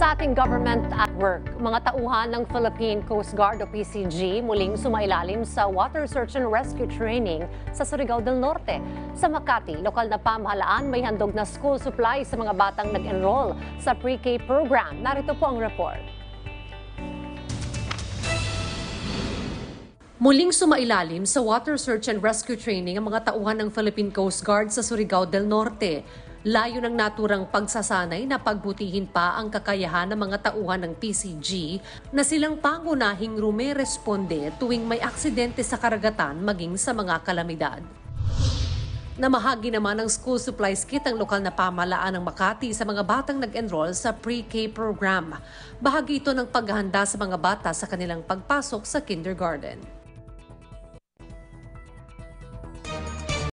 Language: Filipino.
Sa ating government at work, mga tauhan ng Philippine Coast Guard o PCG muling sumailalim sa water search and rescue training sa Surigao del Norte. Sa Makati, lokal na pamahalaan may handog na school supplies sa mga batang nag-enroll sa pre-K program. Narito po ang report. Muling sumailalim sa water search and rescue training ang mga tauhan ng Philippine Coast Guard sa Surigao del Norte. Layo ng naturang pagsasanay na pagbutihin pa ang kakayahan ng mga tauhan ng PCG na silang pangunahing rumeresponde tuwing may aksidente sa karagatan maging sa mga kalamidad. Namahagi naman ng school supplies kit ang lokal na pamahalaan ng Makati sa mga batang nag-enroll sa pre-K program. Bahagi ito ng paghahanda sa mga bata sa kanilang pagpasok sa kindergarten.